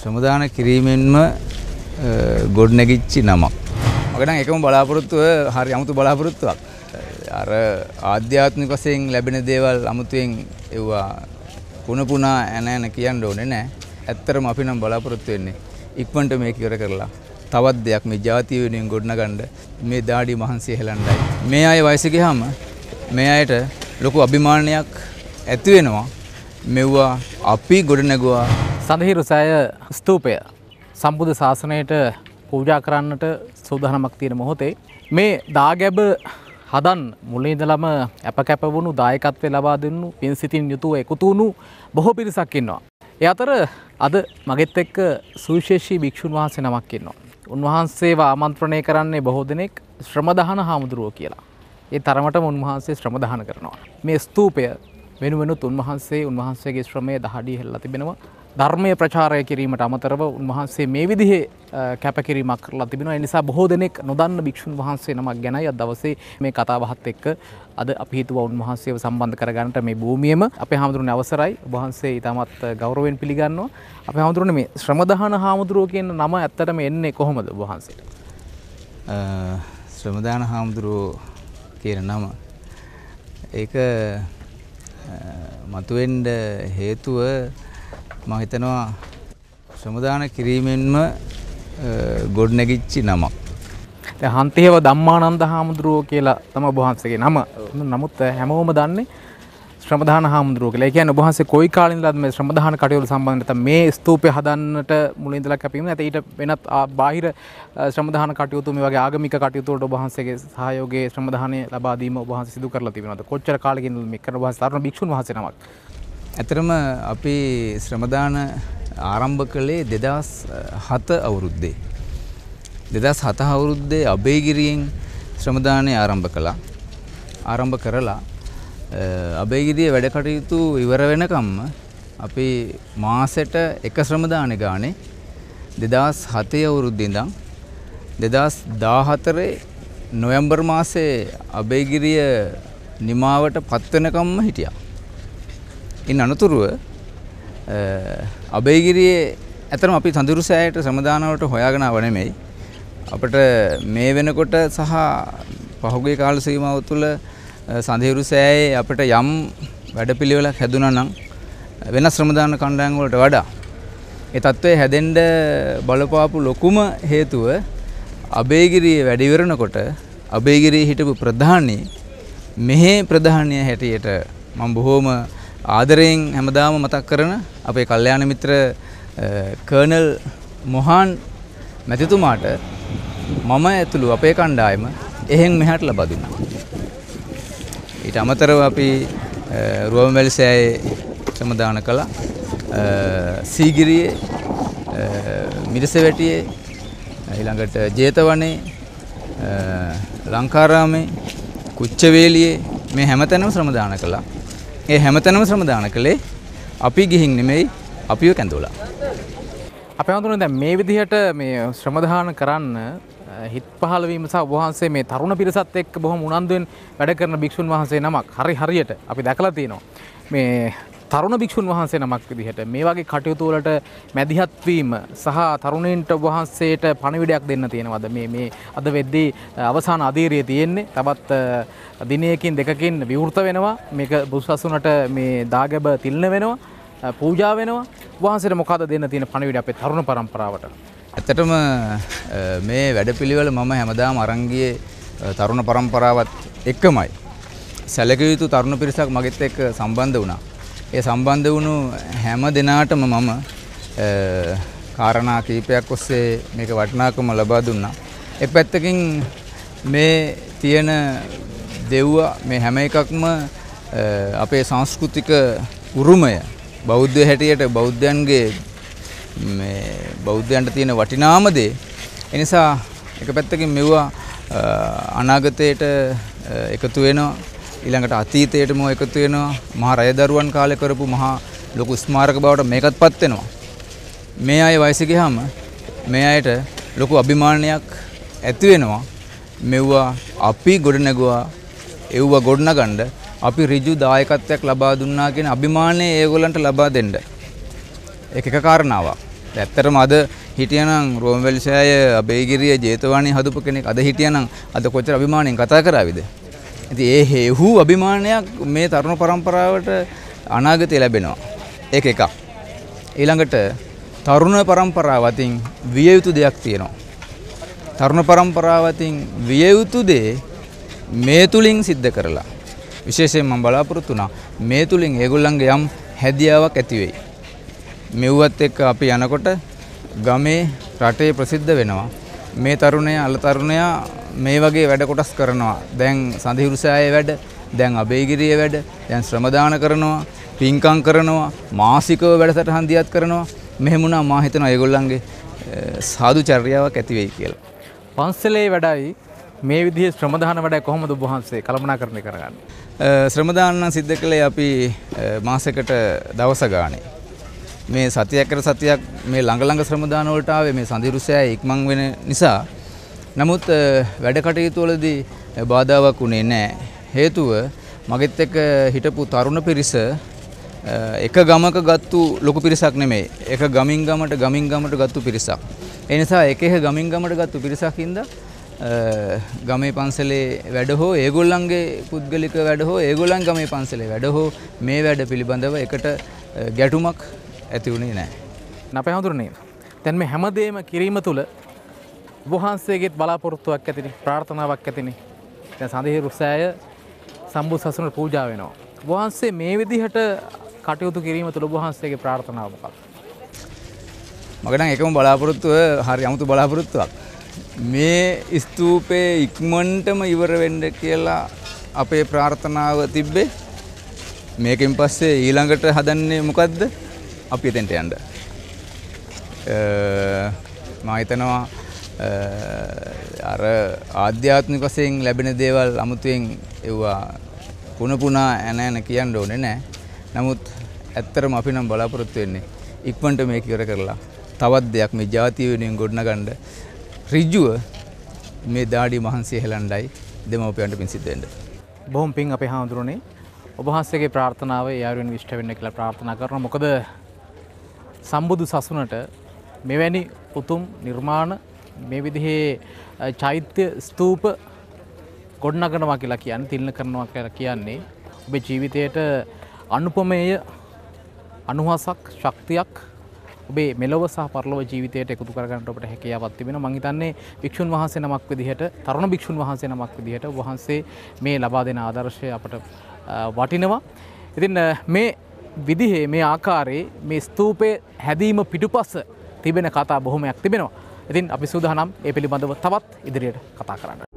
ශ්‍රමදාන කිරීමෙන්ම ගොඩනැගිච්ච නමක්. මගේ නම් එකම බලාපොරොත්තුව හරි අමුතු බලාපොරොත්තුවක්. අර ආධ්‍යාත්මික වශයෙන් ලැබෙන දේවල් අමුතුවෙන් ඒවා පුනා එන කියන්න ඕනේ නැහැ. ඇත්තටම අපි නම් බලාපොරොත්තු වෙන්නේ ඉක්මනට මේක ඉවර කරලා තවත් දෙයක් මේ ජාතිය වෙනුවෙන් ගොඩනගන්න මේ දාඩි මහන්සිය හෙලන්නයි. මේ අය වයස ගියාම මේ අයට ලොකු අභිමානයක් ඇති වෙනවා. මෙවුවා අපි ගොඩනගුවා. සඳහිරු සෑය ස්තූපය සම්බුද්ධ ශාසනයට පූජා කරන්නට සූදානමක් තියෙන මොහොතේ මේ දාගැබ හදන් මුලින් ඉඳලම අපකැප වුණු දායකත්වය ලබා දෙන්නු පින් සිතින් යුතුව එකතු වුණු බොහෝ පිරිසක් ඉන්නවා. ඒ අතර අද මගෙත් එක්ක සුවිශේෂී භික්ෂුන් වහන්සේ නමක් ඉන්නවා. උන්වහන්සේව ආමන්ත්‍රණය කරන්නේ බොහෝ දෙනෙක් ශ්‍රමදාන හාමුදුරුවෝ කියලා. ඒ තරමටම උන්වහන්සේ ශ්‍රමදාන කරනවා. මේ ස්තූපය වෙනුවෙනුත් උන්වහන්සේගේ ශ්‍රමය දහඩිය හෙළලා තිබෙනවා. ධර්මය ප්‍රචාරය කිරීමට අමතරව උන්වහන්සේ මේ විදිහේ කැපකිරීමක් කරලා තිබෙනවා. ඒ නිසා බොහෝ දෙනෙක් නොදන්න භික්ෂුන් වහන්සේ නමක් ගැනයි අද දවසේ මේ කතාබහත් එක්ක අද අපි හිතුවා උන්වහන්සේව සම්බන්ධ කරගන්නට මේ භූමියේම අපේ හාමුදුරනේ අවසරයි. ඔබ වහන්සේ ඊටමත් ගෞරවයෙන් පිළිගන්නවා. අපේ හාමුදුරනේ මේ ශ්‍රමදාන හාමුදුරුවෝ කියන නම ඇත්තටම එන්නේ කොහොමද ඔබ වහන්සේට? ශ්‍රමදාන හාමුදුරුවෝ කියන නම ඒක මතුවෙන්න හේතුව මම හිතනවා ශ්‍රමදාන කිරීමෙන්ම ගොඩනැගිච්ච නමක්. දැන් හන්තියව ධම්මානන්ද හාමුදුරුවෝ කියලා තමයි ඔබ වහන්සේගේ නම. නමුත් හැමෝම දන්නේ ශ්‍රමදාන හාමුදුරුවෝ කියලා. ඒ කියන්නේ ඔබ වහන්සේ කොයි කාලේ ඉඳලාද මේ ශ්‍රමදාන කටයුතු සම්බන්ධ නැත්නම් මේ ස්තූපය හදන්නට මුලින් ඉඳලා කැපීම නැත්නම් ඊට වෙනත් බාහිර ශ්‍රමදාන කටයුතු මේ වගේ ආගමික කටයුතු වලට ඔබ වහන්සේගේ සහයෝගයේ ශ්‍රමදානය ලබා දීම ඔබ වහන්සේ සිදු කරලා තිබෙනවද? කොච්චර කාලෙකින් මේ කරන ඔබ වහන්සේ තරුණ භික්ෂුන් වහන්සේ නමක්. ඇතරම අපි ශ්‍රමදාන ආරම්භ කළේ 2007 අවුරුද්දේ. 2007 අවුරුද්දේ අබේගිරියෙන් ශ්‍රමදානය ආරම්භ කළා. ආරම්භ කරලා අබේගිරියේ වැඩ කටයුතු ඉවර වෙනකම්ම අපි මාසෙට එක ශ්‍රමදාන ගානේ 2007 අවුරුද්දේ ඉඳන් 2014 නොවැම්බර් මාසේ අබේගිරිය නිමාවට පත් වෙනකම්ම හිටියා. ඉන් අනතුරුව අබේගිරියේ ඇතරම අපි සඳුරු සෑයට ශ්‍රමදාන වලට හොයාගෙන ආව නෙමෙයි. අපිට මේ වෙනකොට සහ පහුගිය කාල සීමාව තුළ සඳහිරු සෑයේ අපිට යම් වැඩපිළිවෙලක් හැදුනා නම් වෙනස් ශ්‍රමදාන කණ්ඩායම් වලට වඩා ඒ තත්ත්වය හැදෙන්න බලපාපු ලොකුම හේතුව අබේගිරියේ වැඩ ඉවරනකොට අබේගිරියේ හිටපු ප්‍රධානී මෙහි ප්‍රධානිය හැටියට මම බොහොම ආදරයෙන් හැමදාම මතක් කරන අපේ කල්යාණ මිත්‍ර කර්නල් මොහාන් මැතිතුමාට මම ඇතුළු අපේ කණ්ඩායම එහෙන් මෙහාට ලබා දුන්නා. ඊට අමතරව අපි රුවන්වැලි සෑයේ ශ්‍රමදාන කළා. සීගිරියේ මිරිසවැටියේ ඊළඟට ජේතවනේ ලංකාරාමේ කුච්චවේලියේ මේ හැමතැනම ශ්‍රමදාන කළා. ඒ හැමතැනම ශ්‍රමදාන කළේ අපි ගිහින් නෙමෙයි අපිව කැඳවලා. අපේ හඳුනන දැන් මේ විදිහට මේ ශ්‍රමදාන කරන්න හිත් පහළ වීම සහ ඔබ වහන්සේ මේ තරුණ පිරිසත් එක්ක බොහොම උනන්දුවෙන් වැඩ කරන භික්ෂුන් වහන්සේ නමක් හරියට අපි දැකලා තියෙනවා. මේ තරුණ භික්ෂුන් වහන්සේ නමක් විදිහට මේ වගේ කටයුතු වලට මැදිහත් වීම සහ තරුණයින්ට ඔබ වහන්සේට පණිවිඩයක් දෙන්න තියෙනවද? මේ අද වෙද්දී අවසාන අධීරියේ තියෙන්නේ තවත් දිනයකින් දෙකකින් විවෘත වෙනවා. මේක බුදුසසුනට මේ දාගැබ තිල්න වෙනවා. පූජා වෙනවා. වහන්සේට මොකද දෙන්න තියෙන පණිවිඩය අපේ තරුණ පරම්පරාවට? ඇත්තටම මේ වැඩපිළිවෙල මම හැමදාම අරන් ගියේ තරුණ පරම්පරාවත් එක්කමයි. සැලකිය යුතු තරුණ පිරිසක් මගෙත් එක්ක සම්බන්ධ වුණා. ඒ සම්බන්ධ වුණු හැම දිනාටම මම කාරණා කීපයක් ඔස්සේ මේක වටිනාකම ලබා දුන්නා. එක් පැත්තකින් මේ තියෙන දෙව්වා මේ හැම එකක්ම අපේ සංස්කෘතික උරුමය බෞද්ධ හැටියට බෞද්ධයන්ගේ මේ බෞද්ධයන්ට තියෙන වටිනාම දේ. ඒ නිසා එක පැත්තකින් මෙවුවා අනාගතයට එකතු වෙනවා. ඊළඟට අතීතයටම එකතු වෙනවා. මහා රයදරුවන් කාලේ කරපු මහා ලොකු ස්මාරක බවට මේකත්පත් වෙනවා. මේ අය වයස ගියාම මේ අයට ලොකු අභිමානයක් ඇති වෙනවා. මෙවුවා අපි ගොඩනගුවා. එව්වා ගොඩනගන්න අපි ඍජු දායකත්වයක් ලබා දුන්නා කියන අභිමානය ඒගොල්ලන්ට ලබා දෙන්න. ඒක එක කාරණාවක්. ඇත්තටම අද හිටියනම් රෝමවැලිසෑය අබේගිරිය ජේතවනානි හදපු කෙනෙක් අද හිටියනම් අද කොච්චර අභිමාණයෙන් කතා කරාවිද? ඉතින් ඒ හේහු අභිමානයක් මේ තරුණ පරම්පරාවට අනාගතේ ලැබෙනවා. ඒක එකක්. ඊළඟට තරුණ පරම්පරාව අතින් විය යුතු දෙයක් තියෙනවා. තරුණ පරම්පරාව අතින් විය යුතු දේ මේ තුලින් සිද්ධ කරලා විශේෂයෙන් මම බලාපොරොත්තු වුණා මේ තුලින් ඒගොල්ලන්ගේ යම් හැදියාවක් ඇති වෙයි. මෙව්වත් එක්ක අපි යනකොට ගමේ රටේ ප්‍රසිද්ධ වෙනවා. මේ තරුණයා අල තරුණයා මේ වගේ වැඩ කොටස් කරනවා. දැන් සඳහිරුසෑයේ වැඩ, දැන් අබේගිරියේ වැඩ, දැන් ශ්‍රම දාන කරනවා, පින්කම් කරනවා, මාසිකව වැඩසටහන් දියත් කරනවා. මෙහෙම වුණා මා හිතනවා ඒගොල්ලන්ගේ සාදු චර්යාවක් ඇති වෙයි කියලා. පන්සලේ වැඩයි මේ විදිහේ ශ්‍රම දාන වැඩයි කොහොමද ඔබ වහන්සේ කළමනාකරණය කරගන්නේ? ශ්‍රම දාන සිද්ධ කළේ අපි මාසයකට දවස ගානේ. මේ සතියකට සතියක් මේ ළඟ ශ්‍රම දාන වලට ආවේ මේ සඳහිරුසෑය ඉක්මන් වෙන නිසා. නමුත් වැඩ කටයුතු වලදී බාධාවක් උනේ නැහැ. හේතුව මගෙත් එක්ක හිටපු තරුණ පිරිස එක ගමක ගත්තු ලොකු පිරිසක් නෙමෙයි. එක ගමින් ගමට ගත්තු පිරිසක්. ඒ නිසා එක ගමින් ගමට ගත්තු පිරිසක් හින්දා ගමේ පන්සලේ වැඩ හෝ ඒගොල්ලන්ගේ පුද්ගලික වැඩ හෝ ඒගොල්ලන් ගමේ පන්සලේ වැඩ හෝ මේ වැඩ පිළිබඳව එකට ගැටුමක් ඇති වුණේ නැහැ. අපේ හඳුරන්නේ දැන් මේ හැමදේම කිරීම තුළ වහන්සේගේත් බලාපොරොත්තුවක් ඇතිනේ ප්‍රාර්ථනාවක් ඇතිනේ. දැන් සඳහිරුසෑය සම්බුත් සසුනට පූජා වෙනවා. වහන්සේ මේ විදිහට කටයුතු කිරීම තුළ වහන්සේගේ ප්‍රාර්ථනාව මොකක්ද? මගේ නම් එකම බලාපොරොත්තුව හරි 아무තු බලාපොරොත්තුවක්. මේ ස්තූපේ ඉක්මනටම ඉවර වෙන්න කියලා අපේ ප්‍රාර්ථනාව තිබ්බේ. මේකෙන් පස්සේ ඊළඟට හදන්නේ මොකද්ද? අපි එතෙන්ට යන්න. මම හිතනවා අර ආධ්‍යාත්මික වශයෙන් ලැබෙන දේවල් අමුතුවෙන් ඒවා පුනා එන කියන්න ඕනේ නැහැ. නමුත් ඇත්තටම අපි නම් බලාපොරොත්තු වෙන්නේ ඉක්මනට මේක ඉවර කරලා තවත් දෙයක් මේ ජාතිය වෙනුවෙන් ගොඩනගන්න ඍජුව මේ දාඩි මහන්සිය හෙලණ්ඩයි දෙමව්පියන්ට පින් සිද්ධ වෙන්න. බොහොම පින් අපේ හාමුදුරනේ. ඔබ වහන්සේගේ ප්‍රාර්ථනාව යාරුවෙන් විශ්ට වෙන්න කියලා ප්‍රාර්ථනා කරනවා. මොකද සම්බුදු සසුනට මෙවැනි උතුම් නිර්මාණ මේ විදිහේ චෛත්‍ය ස්තූප ගොඩනගනවා කියලා කියන්නේ තිලන කරනවා කියලා කියන්නේ ඔබේ ජීවිතයට අනුපමේය අනුහසක් ශක්තියක් ඔබේ මෙලොව සහ පරලොව ජීවිතයට එකතු කරගන්නට ඔබට හැකියාවක් තිබෙනවා. මම හිතන්නේ භික්ෂුන් වහන්සේ නමක් විදිහට තරුණ භික්ෂුන් වහන්සේ නමක් විදිහට වහන්සේ මේ ලබා දෙන ආදර්ශය අපට වටිනවා. ඉතින් මේ විදිහේ මේ ආකාරයේ මේ ස්තූපයේ හැදීම පිටුපස තිබෙන කතා බොහොමයක් තිබෙනවා. ඉතින් අපි සූදානම් ඒ පිළිබඳව තවත් ඉදිරියට කතා කරන්න.